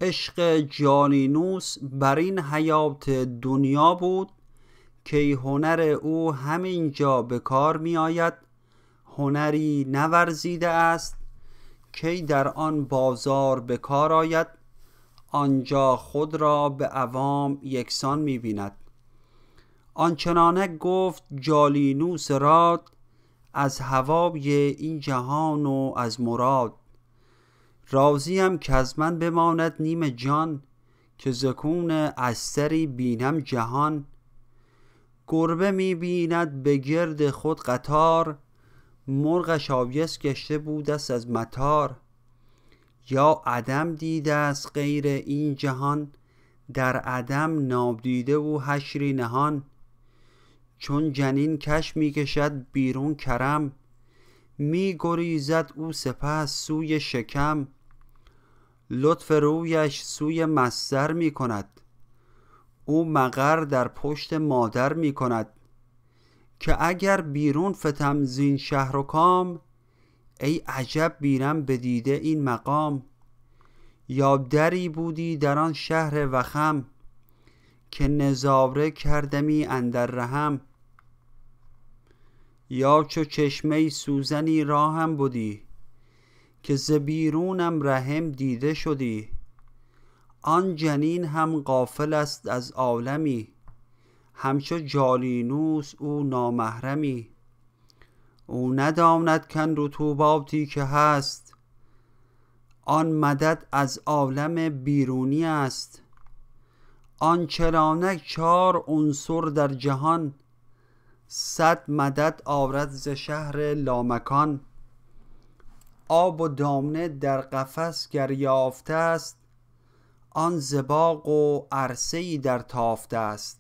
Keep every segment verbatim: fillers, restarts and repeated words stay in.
عشق جالینوس بر این حیات دنیا بود که هنر او همینجا به کار می آید. هنری نورزیده است که در آن بازار به کار آید. آنجا خود را به عوام یکسان می بیند. آنچنانک گفت جالینوس راد، از هوای این جهان و از مراد. راضیم کز من بماند نیم جان، که زکون استری بینم جهان. گربه می بیند به گرد خود قطار، مرغش آیس گشته بودست از مطار. یا عدم دیده است غیر این جهان، در عدم نادیده و حشری نهان. چون جنین کش می کشد بیرون کرم، می گریزد او سپس سوی شکم. لطف رویش سوی مصدر می کند، او مقر در پشت مادر می کند. که اگر بیرون فتم زین شهر و کام، ای عجب بینم بدیده این مقام. یا دری بودی در آن شهر وخم، که نظاره کردمی اندر رحم. یا چو چشمه سوزنی راهم بودی، که ز بیرونم رحم دیده شدی. آن جنین هم غافل است از عالمی، همچو جالینوس او نامحرمی. او نداند کن رطوباتی که هست، آن مدد از عالم بیرونی است. آن چنانک چار عنصر در جهان، صد مدد آرد ز شهر لامکان. آب و دانه در قفس گر یافته است، آن ز باغ و عرصه‌ای در تافته است.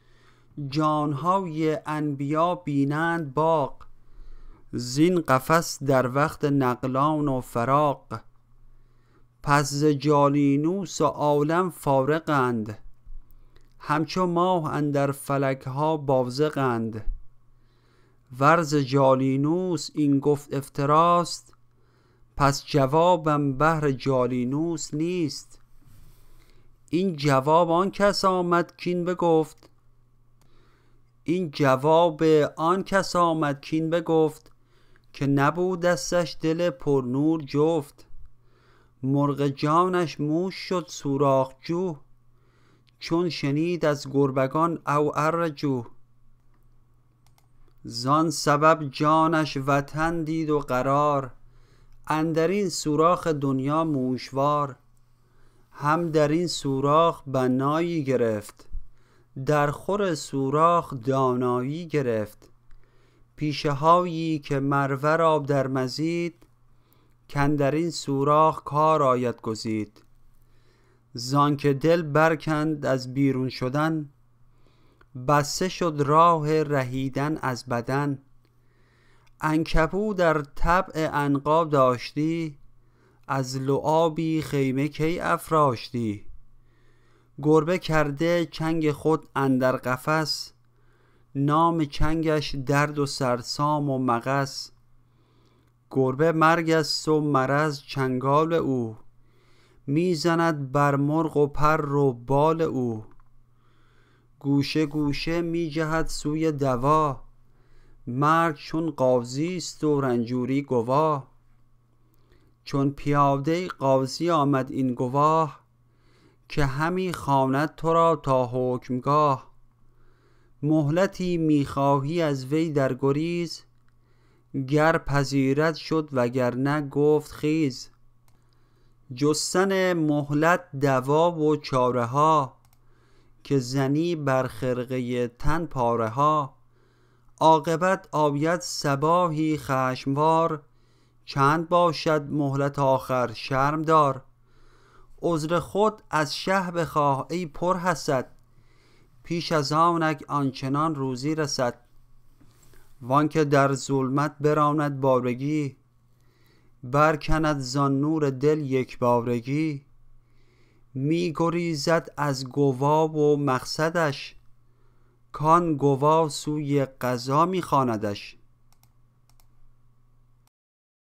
جانهای انبیا بینند باغ، زین قفس در وقت نقلان و فراق. پس ز جالینوس و عالم فارغند، همچو ماه اندر فلک ها بازغند. ور ز جالینوس این گفت افتراست، پس جوابم بهر جالینوس نیست. این جواب آن کس آمد کین بگفت، این جواب آن کس آمد کین بگفت، که نبودستش دل پر نور جفت. مرغ جانش موش شد سوراخ جو، چون شنید از گربگان او ارجو. زان سبب جانش وطن دید و قرار، اندرین سوراخ دنیا موشوار. هم در این سوراخ بنایی گرفت، در خور سوراخ دانایی گرفت. پیشه هایی که مروه را در مزید، کاندر این سوراخ کار آید گزید. زان که دل برکند از بیرون شدن، بسته شد راه رهیدن از بدن. عنکبوت در طبع عنقا داشتی، از لعابی خیمه کی افراشتی. گربه کرده چنگ خود اندر قفس، نام چنگش درد و سرسام و مغص. گربه مرگ است و مرض چنگال او، میزند بر مرغ و پر و بال او. گوشه گوشه می جهد سوی دوا، مرگ چون قاضی است و رنجوری گواه. چون پیاده قاضی آمد این گواه، که همی خواند تو را تا حکمگاه. مهلتی میخواهی از وی در گریز، گر پذیرد شد وگرنه گفت خیز. جستن مهلت دوا و چاره ها، که زنی بر خرقه تن پاره ها. عاقبت آید صباحی خشموار، چند باشد مهلت آخر شرم دار. عذر خود از شه بخواه ای پر حسد، پیش از آنک آنچنان روزی رسد. وانکه در ظلمت براند بارگی، برکند زان نور دل یک بارگی. می گریزد از گوا و مقصدش، کان گوا سوی قضا می خواندش.